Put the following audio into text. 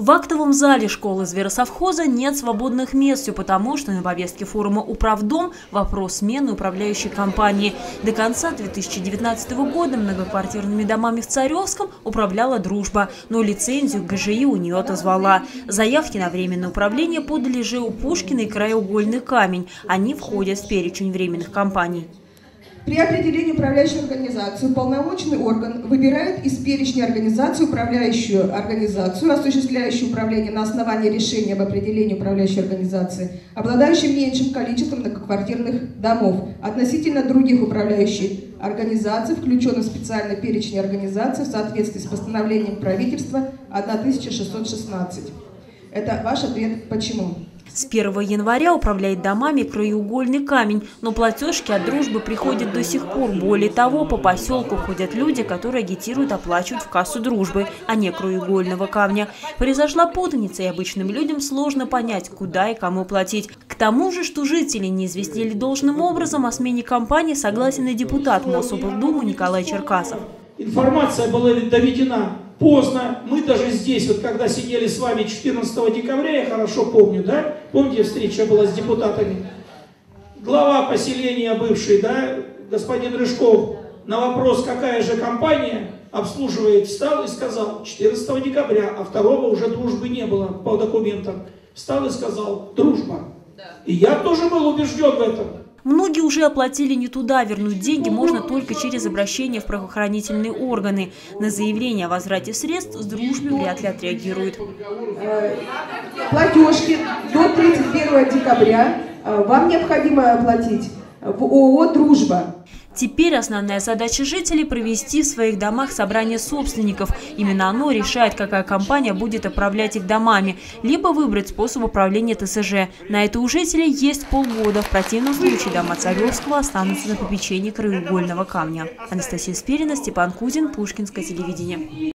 В актовом зале школы зверосовхоза нет свободных мест, все потому, что на повестке форума «Управдом» вопрос смены управляющей компании. До конца 2019 года многоквартирными домами в Царевском управляла «Дружба», но лицензию ГЖИ у нее отозвала. Заявки на временное управление подали ЖЭУ «Пушкин» и «Краеугольный камень». Они входят в перечень временных компаний. При определении управляющей организации уполномоченный орган выбирает из перечня организаций управляющую организацию, осуществляющую управление на основании решения об определении управляющей организации, обладающей меньшим количеством многоквартирных домов относительно других управляющих организаций, включенных в специальный перечень организаций в соответствии с постановлением правительства 1616. Это ваш ответ «Почему?». С 1 января управляет домами «Краеугольный камень», но платежки от «Дружбы» приходят до сих пор. Более того, по поселку ходят люди, которые агитируют оплачивать в кассу «Дружбы», а не «Краеугольного камня». Произошла путаница, и обычным людям сложно понять, куда и кому платить. К тому же, что жители не известили должным образом о смене компании, согласен и депутат Мособлдумы Николай Черкасов. Информация была доведена поздно. Мы даже здесь, вот когда сидели с вами 14 декабря, я хорошо помню, да? Помните, встреча была с депутатами? Глава поселения бывший, да, господин Рыжков, на вопрос, какая же компания обслуживает, встал и сказал 14 декабря, а 2-го уже «Дружбы» не было по документам. Встал и сказал «Дружба». И я тоже был убежден в этом. Многие уже оплатили не туда, вернуть деньги можно только через обращение в правоохранительные органы. На заявление о возврате средств с «Дружбы» вряд ли отреагируют. Платежки до 31 декабря вам необходимо оплатить в ООО «Дружба». Теперь основная задача жителей – провести в своих домах собрание собственников. Именно оно решает, какая компания будет управлять их домами, либо выбрать способ управления ТСЖ. На это у жителей есть полгода. В противном случае дома Царевского останутся на попечении «Краеугольного камня». Анастасия Спирина, Степан Кузин, Пушкинское телевидение.